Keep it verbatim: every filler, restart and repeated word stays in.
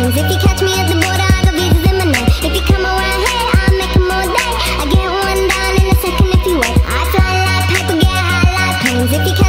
planes. If you catch me at the border, I got visas in my name. If you come around here, I'll make them all day. I get one down in a second if you wait. I fly like paper, get high like planes. If you catch